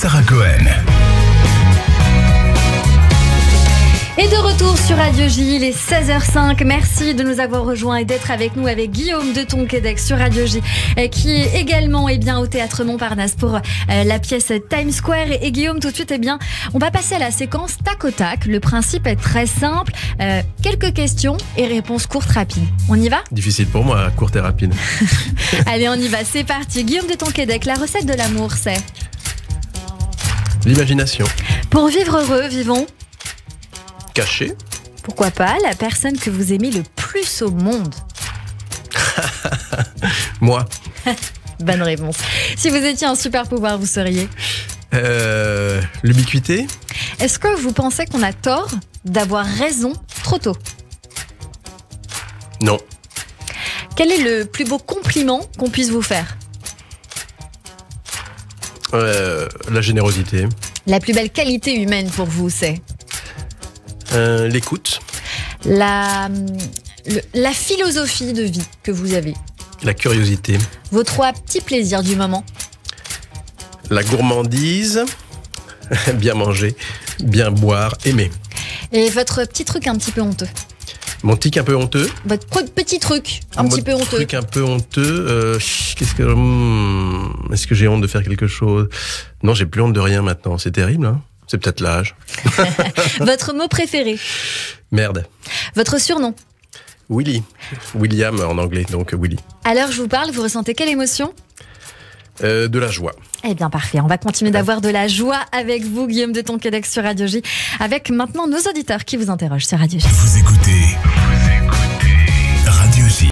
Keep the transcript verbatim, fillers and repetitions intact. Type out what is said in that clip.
Sarah Cohen. Et de retour sur Radio J, il est seize heures cinq. Merci de nous avoir rejoints et d'être avec nous avec Guillaume de Tonquédec sur Radio J, qui est également eh bien, au Théâtre Montparnasse pour euh, la pièce Times Square. Et, et Guillaume, tout de suite, eh bien, on va passer à la séquence tac au tac. Le principe est très simple. Euh, quelques questions et réponses courtes, rapides. On y va ? Difficile pour moi, courte et rapide. Allez, on y va, c'est parti. Guillaume de Tonquédec, la recette de l'amour, c'est ? L'imagination. Pour vivre heureux, vivons ? Caché. Pourquoi pas la personne que vous aimez le plus au monde ? Moi. Bonne réponse. Si vous étiez un super pouvoir, vous seriez ? Euh, l'ubiquité. Est-ce que vous pensez qu'on a tort d'avoir raison trop tôt ? Non. Quel est le plus beau compliment qu'on puisse vous faire ? Euh, la générosité. La plus belle qualité humaine pour vous, c'est ? Euh, l'écoute. La, le- la philosophie de vie que vous avez. La curiosité. Vos trois petits plaisirs du moment. La gourmandise. Bien manger. Bien boire. Aimer. Et votre petit truc un petit peu honteux. Mon tic un peu honteux. Votre pro- petit truc un Mon petit peu honteux. truc un peu honteux. Euh, qu'est-ce que... hmm, est-ce que j'ai honte de faire quelque chose ? Non, j'ai plus honte de rien maintenant. C'est terrible, hein ? C'est peut-être l'âge. Votre mot préféré. Merde. Votre surnom. Willy. William en anglais, donc Willy. À l'heure où je vous parle, vous ressentez quelle émotion ? Euh, de la joie. Eh bien parfait, on va continuer d'avoir de la joie avec vous, Guillaume de Tonquédec sur Radio J, avec maintenant nos auditeurs qui vous interrogent sur Radio J. Vous écoutez Radio J.